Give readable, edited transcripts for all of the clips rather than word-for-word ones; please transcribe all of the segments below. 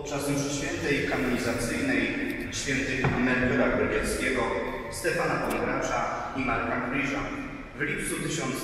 Podczas mszy świętej kanonizacyjnej świętych Melchiora Grodzieckiego, Stefana Pągracza i Marka Kryża w lipcu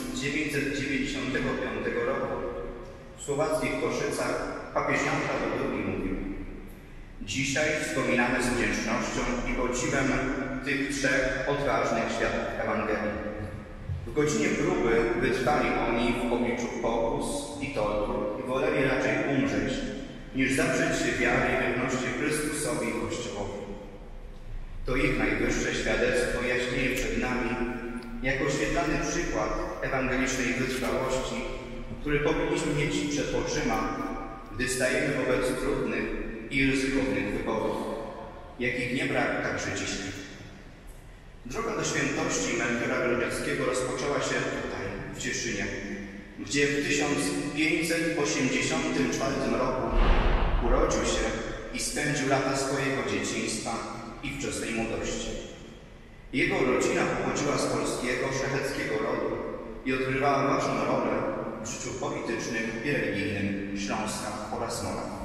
1995 roku w słowackich Koszycach papież Jan Paweł II mówił: dzisiaj wspominamy z wdzięcznością i podziwem tych trzech odważnych świadków Ewangelii. W godzinie próby wytrwali oni w obliczu pokus i tortur i woleli raczej umrzeć, niż zaprzeć się wiary i wierności Chrystusowi i Kościołowi. To ich najwyższe świadectwo jaśnieje przed nami jako oświetlany przykład ewangelicznej wytrwałości, który powinniśmy mieć przed oczyma, gdy stajemy wobec trudnych i ryzykownych wyborów, jakich nie brak także dzisiaj. Droga do świętości Melchiora Grodzieckiego rozpoczęła się tutaj, w Cieszynie, gdzie w 1584 roku urodził się i spędził lata swojego dzieciństwa i wczesnej młodości. Jego rodzina pochodziła z polskiego, szlacheckiego rodu i odgrywała ważną rolę w życiu politycznym i religijnym Śląska oraz Moraw.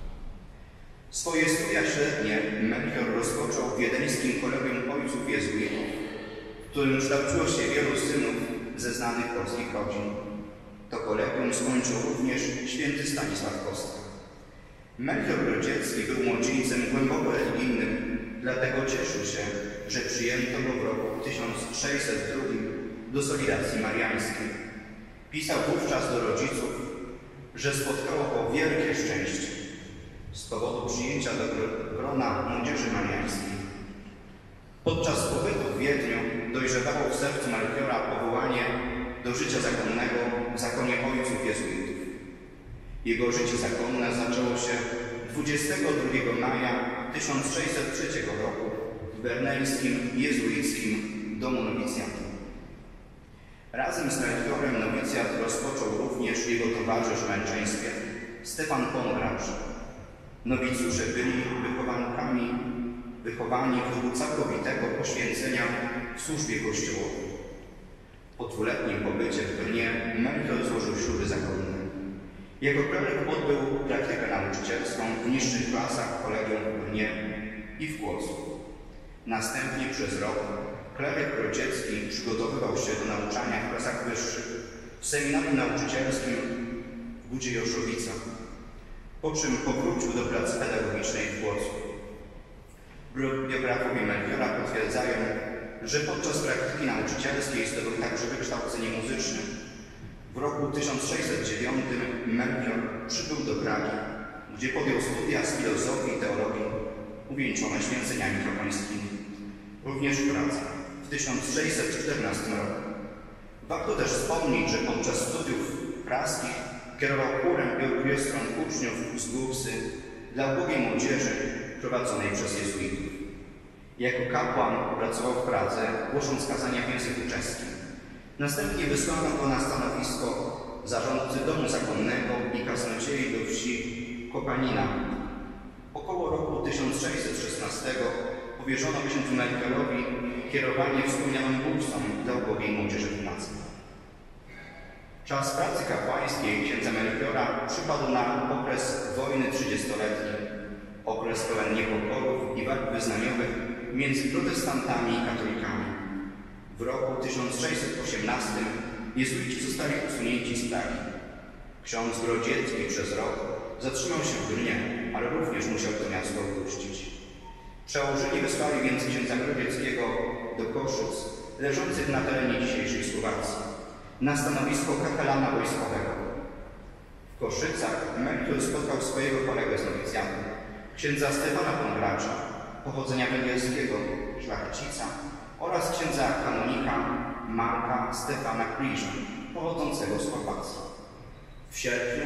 Swoje studia średnie Melchior rozpoczął w wiedeńskim kolegium ojców jezuitów, w którym kształciło się wielu synów ze znanych polskich rodzin. To kolegium skończył również święty Stanisław Kostka. Melchior Grodziecki był młodzieńcem głęboko religijnym, dlatego cieszył się, że przyjęto go w roku 1602 do Solidacji Mariańskiej. Pisał wówczas do rodziców, że spotkało go wielkie szczęście z powodu przyjęcia do grona młodzieży mariańskiej. Podczas pobytu w Wiedniu dojrzewało w sercu Melchiora powołanie do życia zakonnego w zakonie ojców jezuitów. Jego życie zakonne zaczęło się 22 maja 1603 roku w berneńskim jezuickim domu nowicjatu. Razem z Melchiorem nowicjat rozpoczął również jego towarzysz w męczeństwie, Stefan Pągracz. Nowicjusze byli wychowani w duchu całkowitego poświęcenia w służbie Kościołowi. Po dwuletnim pobycie w Brnie Melchior złożył śluby zakonne. Jako kleryk odbył praktykę nauczycielską w niższych klasach kolegium w Brnie i w Kłodzku. Następnie przez rok kleryk Grodziecki przygotowywał się do nauczania w klasach wyższych w seminarium nauczycielskim w Budzie Joszowica, po czym powrócił do pracy pedagogicznej w Płocku. Biografowie Melchiora potwierdzają, że podczas praktyki nauczycielskiej zdobył także wykształcenie muzyczne. W roku 1609 Melchior przybył do Pragi, gdzie podjął studia z filozofii i teologii, uwieńczone święceniami kapłańskimi. Również w Pradze w 1614 roku. Warto też wspomnieć, że podczas studiów praskich kierował chórem i orkiestrą uczniów z Górsy dla ubogiej młodzieży prowadzonej przez jezuitów. Jako kapłan pracował w Pradze, głosząc kazania w języku czeskim. Następnie wysłano go na stanowisko zarządcy domu zakonnego i kaznodziei do wsi Kopanina. Około roku 1616 powierzono księdzu Melchiorowi kierowanie wspomnianą bursą dla ubogiej młodzieży w Pradze. Czas pracy kapłańskiej księdza Melchiora przypadł na okres wojny 30-letniej, okres pełen niepokojów i walk wyznaniowych między protestantami i katolikami. W roku 1618 jezuici zostali usunięci z Pragi. Ksiądz Grodziecki przez rok zatrzymał się w Brnie, ale również musiał to miasto opuścić. Przełożeni wysłali więc księdza Grodzieckiego do Koszyc, leżących na terenie dzisiejszej Słowacji, na stanowisko kapelana wojskowego. W Koszycach Melchior spotkał swojego kolegę z nowicjatu, księdza Stefana Pągracza, pochodzenia węgierskiego, szlachcica, oraz księdza kanonika Marka Stefana Kryża, pochodzącego z Chorwacji. W sierpniu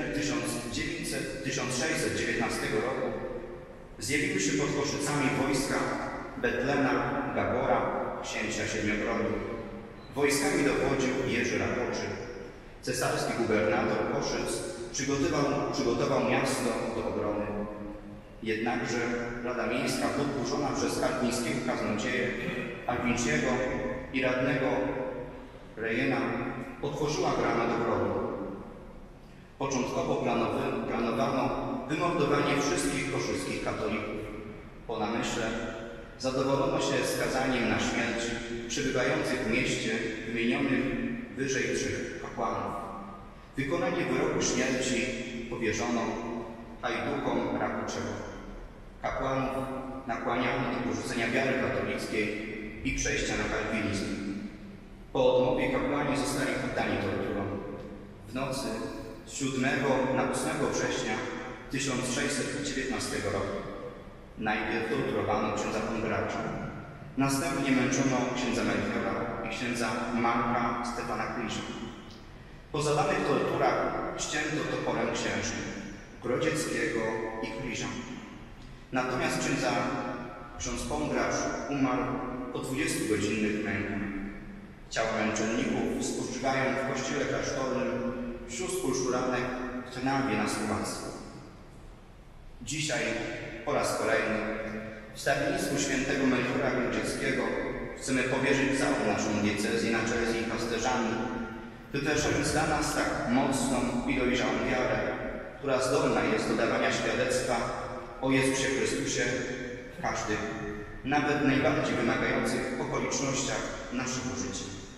1619 roku zjawiły się pod Koszycami wojska Betlena Gabora, księcia Siedmiogrodu. Wojskami dowodził Jerzy Rakoczy. Cesarski gubernator Koszyc przygotował miasto do obrony. Jednakże Rada Miejska, podburzona przez karpińskiego kaznodzieję Albinciego i radnego Rejena, otworzyła bramę do grodu. Początkowo planowano wymordowanie wszystkich koszyckich katolików. Po namyśle zadowolono się skazaniem na śmierć przebywających w mieście wymienionym wyżej 3 kapłanów. Wykonanie wyroku śmierci powierzono hajdukom rakuczego. Kapłanów nakłaniano do porzucenia wiary katolickiej i przejścia na kalwinizm. Po odmowie kapłani zostali poddani torturom. W nocy z 7 na 8 września 1619 roku najpierw torturowano księdza Pągracza, następnie męczono księdza Melchiora i księdza Marka Stefana Kryża. Po zadanych torturach ścięto toporem księży Grodzieckiego i Kryża. Natomiast ksiądz Pągracz umarł po 20-godzinnych mękach. Ciała męczenników spoczywają w kościele klasztornym wśród spółszuranek w Trnawie na Słowacji. Dzisiaj po raz kolejny wstawiennictwu świętego Melchiora Grodzieckiego chcemy powierzyć całą naszą diecezję na czele z jej pasterzami, wytężając dla nas tak mocną i dojrzałą wiarę, która zdolna jest do dawania świadectwa o Jezusie Chrystusie w każdych, nawet najbardziej wymagających okolicznościach naszego życia.